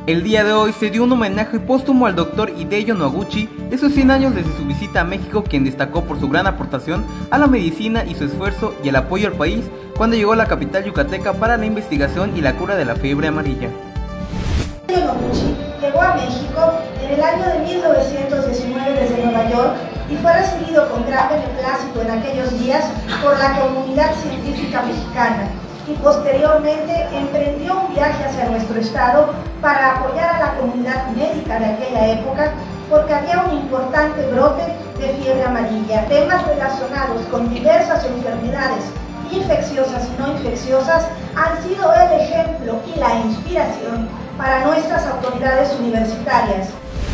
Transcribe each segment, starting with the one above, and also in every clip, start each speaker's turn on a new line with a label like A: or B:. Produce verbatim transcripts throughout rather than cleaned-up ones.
A: El día de hoy se dio un homenaje póstumo al doctor Hideo Noguchi de sus cien años desde su visita a México, quien destacó por su gran aportación a la medicina y su esfuerzo y el apoyo al país cuando llegó a la capital yucateca para la investigación y la cura de la fiebre amarilla.
B: Hideo Noguchi llegó a México en el año de mil novecientos diecinueve desde Nueva York y fue recibido con gran beneplácito en aquellos días por la comunidad científica mexicana, y posteriormente emprendió un viaje hacia nuestro estado para apoyar a la comunidad médica de aquella época, porque había un importante brote de fiebre amarilla. Temas relacionados con diversas enfermedades infecciosas y no infecciosas han sido el ejemplo y la inspiración para nuestras autoridades universitarias.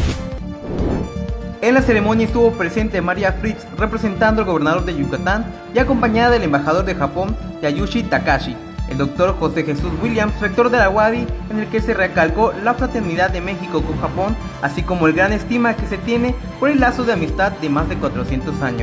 A: En la ceremonia estuvo presente María Fritz, representando al gobernador de Yucatán y acompañada del embajador de Japón, Yayushi Takashi, el doctor José Jesús Williams, rector de la U A D I, en el que se recalcó la fraternidad de México con Japón, así como el gran estima que se tiene por el lazo de amistad de más de cuatrocientos años.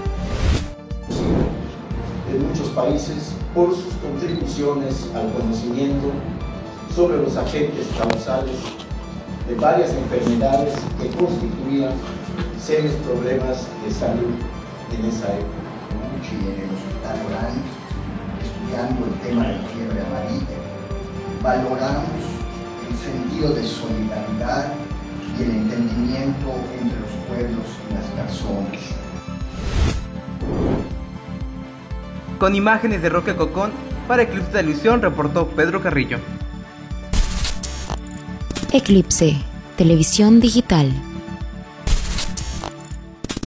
C: De muchos países por sus contribuciones al conocimiento sobre los agentes causales de varias enfermedades que constituían serios problemas de salud en esa época.
D: En el Hospital Orán, estudiando el tema de fiebre amarilla, valoramos el sentido de solidaridad y el entendimiento entre los pueblos y las personas.
A: Con imágenes de Roque Cocón, para Eclipse Televisión reportó Pedro Carrillo.
E: Eclipse Televisión Digital.